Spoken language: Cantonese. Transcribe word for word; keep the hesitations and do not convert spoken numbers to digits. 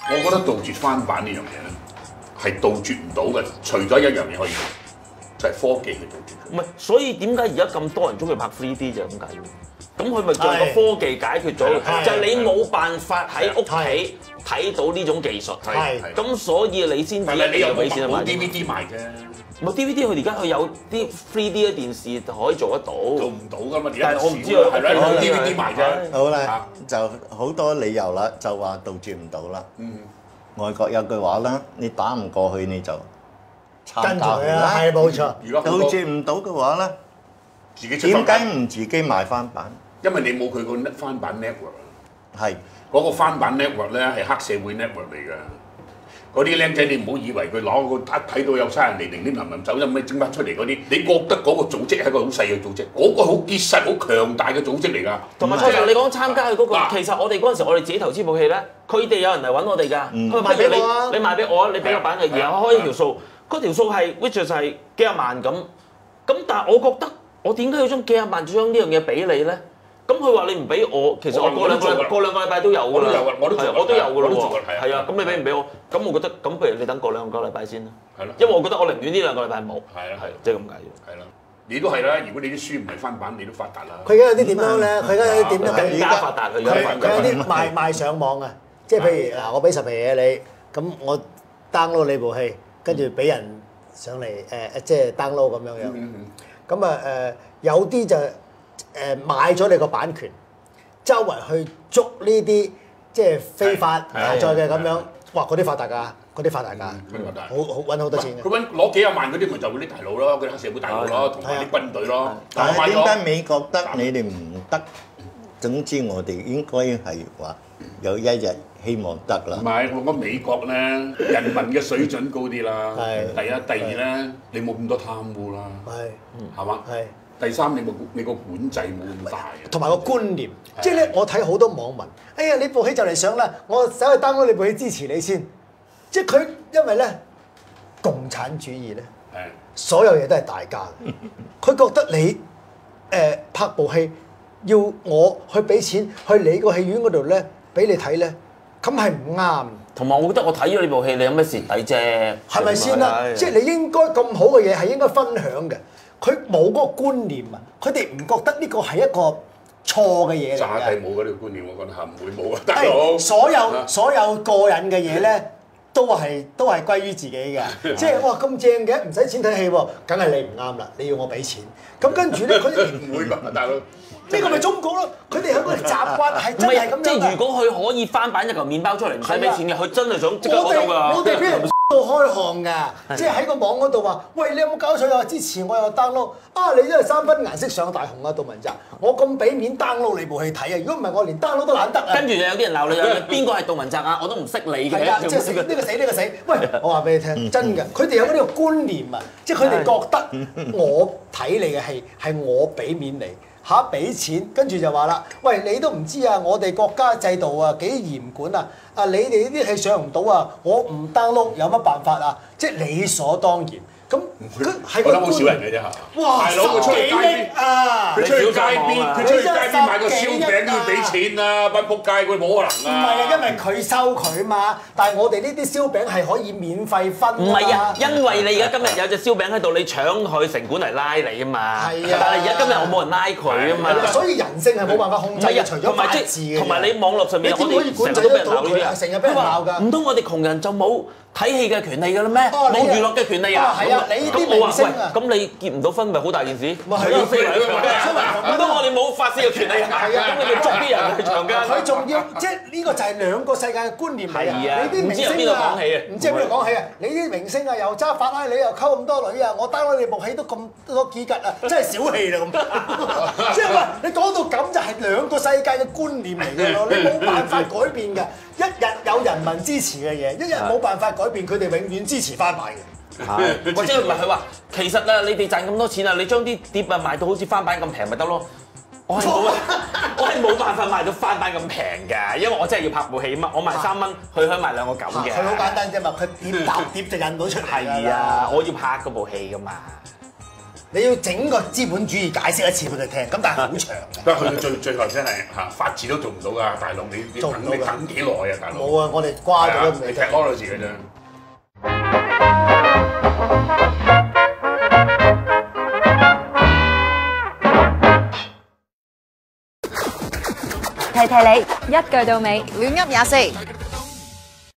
我覺得杜絕翻版呢樣嘢咧，係杜絕唔到嘅，除咗一樣嘢可以做，就係、是、科技去杜絕。 唔係，所以點解而家咁多人中意拍 三 D 就係咁解嘅？咁佢咪將個科技解決咗？就係你冇辦法喺屋企睇到呢種技術。 係咁所以你先至你又俾錢冇 D V D 賣啫。 冇 D V D， 佢而家佢有啲 三 D 嘅電視可以做得到。 做唔到㗎嘛？ 但係我唔知啊， 係啦，冇 D V D 賣啫。 好啦，就好多理由啦，就話杜絕唔到啦。嗯。外國有句話啦，你打唔過去你就參加佢啦。 係冇錯。 杜絕唔到嘅話咧， 自己出點解唔自己買翻版？ 因為你冇佢個翻版 network。 係。 嗰個翻版 network 咧係黑社會 network 嚟㗎。嗰啲僆仔你唔好以為佢攞個一睇到有差人嚟，零零林林走咗咩整翻出嚟嗰啲，你覺得嗰個組織係一個好細嘅組織，嗰、嗰個好結實、好強大嘅組織嚟㗎。 同埋初時你講參加佢嗰個，其實我哋嗰陣時我哋自己投資部戲咧，佢哋有人嚟揾我哋㗎，佢賣俾你，你賣俾我啊，你俾個版嘅，然後我開一條數，嗰條數係 which 就係幾廿萬咁，咁但係我覺得我點解要將幾廿萬將呢樣嘢俾你咧？咁佢話你唔俾我，其實我過兩個過兩個禮拜都有㗎啦，我都有，我都有㗎啦喎，係啊，咁你俾唔俾我？咁我覺得咁不如你等過兩個禮拜先啦，係咯，因為我覺得我寧願呢兩個禮拜冇，係啊係，即係咁解啫，係啦，你都係啦，如果你啲書唔係翻版，你都發達啦。 佢而家有啲點樣咧？佢而家有啲點樣？ 更加發達，佢佢有啲賣賣上網啊，即係譬如嗱，我俾十皮嘢你，咁我 download 你部戲，跟住俾人上嚟誒即係 download 咁樣樣，咁啊誒有啲就。誒買咗你個版權，周圍去捉呢啲即係非法下載嘅咁樣，哇！嗰啲發達㗎，嗰啲發達㗎，好好揾好多錢嘅。 佢揾攞幾廿萬嗰啲咪就嗰啲大佬咯，嗰啲黑社會大佬咯，同埋啲軍隊咯。 但係點解美國得你哋唔得？總之我哋應該係話有一日希望得啦。 唔係，我覺得美國咧人民嘅水準高啲啦。第一，第二咧你冇咁多貪污啦。係，係嘛？係。第三，你個你個管制冇咁大， 同埋個觀念，即係咧，我睇好多網民，哎呀，你部戲就嚟上啦，我走去 download 你部戲支持你先，即係佢因為咧共產主義咧，所有嘢都係大家嘅，佢覺得你誒、呃、拍部戲要我去俾錢去你個戲院嗰度咧，俾你睇咧，咁係唔啱。 同埋我覺得我睇咗呢部戲，你有咩蝕底啫？ 係咪先啦？即係你應該咁好嘅嘢係應該分享嘅。佢冇嗰個觀念啊！佢哋唔覺得呢個係一個錯嘅嘢嚟嘅。 詐係冇嗰條觀念，我覺得係唔會冇啊，大佬。 所有所有個人嘅嘢咧，都係都係歸於自己嘅。即係哇咁正嘅，唔使錢睇戲喎，梗係你唔啱啦！你要我俾錢。咁跟住咧，佢哋唔會㗎，大佬。 呢個咪中國咯？佢哋有嗰個習慣係真係咁樣。 即係如果佢可以翻版一嚿麵包出嚟唔使俾錢嘅，佢真係想即刻攞到㗎。 我哋俾人到開巷㗎，即係喺個網嗰度話：喂，你有冇搞錯啊？支持我有 download 啊！你真係三分顏色上大紅啊！杜汶澤，我咁俾面 download 你部戲睇啊！如果唔係我連 download 都懶得啊！ 跟住有啲人鬧你，邊個係杜汶澤啊？我都唔識你嘅。 係啊，即係死呢個死呢個死！喂，我話俾你聽，真嘅，佢哋有呢個觀念啊，即係佢哋覺得我睇你嘅戲係我俾面你。嚇俾錢，跟住就話啦，喂，你都唔知啊！我哋國家制度啊幾嚴管啊！啊你哋呢啲戲上唔到啊，我唔 download 有乜辦法啊？即係理所當然。咁佢係覺得好少人嘅啫嚇。哇！大佬佢出去街邊啊！佢出去街邊，佢出去街邊買個燒餅都要俾錢啊！班仆街佢冇可能啊！ 唔係啊，因為佢收佢嘛。但係我哋呢啲燒餅係可以免費分。 唔係啊，因為你而家今日有隻燒餅喺度，你搶佢城管嚟拉你啊嘛。係啊。但係而家今日我冇人拉佢啊嘛。 所以人性係冇辦法控制嘅，除咗法治嘅。 同埋你網絡上面，我哋成日都俾人鬧呢啲啊。 成日俾人鬧㗎。 唔通我哋窮人就冇睇戲嘅權利㗎啦咩？冇娛樂嘅權利啊？ 係啊，你呢啲明星啊， 咁你結唔到婚咪好大件事？ 咪係咯， 唔通我哋冇發泄嘅權利啊？係啊，咁你哋捉啲人去長街。 佢仲要即係呢個就係兩個世界嘅觀念嚟啊！ 你啲明星啊，唔知由邊度講起啊？唔知由邊度講起啊？你啲明星啊，又揸法拉利又溝咁多女啊，我 download你部戲都咁多幾吉啊，真係小氣啦咁。即係喂，你講到咁就係兩個世界嘅觀念嚟嘅咯，你冇辦法改變嘅。一日有人民支持嘅嘢，一日冇辦法改變，佢哋永遠支持翻版嘅。 係，或者唔係佢話，其實啊，你哋賺咁多錢啊，你將啲碟啊賣到好似翻版咁平咪得咯。我係冇，我係冇辦法賣到翻版咁平㗎，因為我真係要拍部戲啊嘛，我賣三蚊，佢可以賣兩個九嘅。 佢好簡單啫嘛，佢碟搭碟就印到出嚟。 係啊，我要拍嗰部戲㗎嘛。 你要整個資本主義解釋一次俾佢聽，咁但係好長嘅。 不過去到最最後真係嚇法治都做唔到㗎，大陸你你等你等幾耐啊，大佬？ 冇啊，我哋瓜咗都未。 你 technology 嘅啫。 提提你，一句到尾， 亂噏廿四。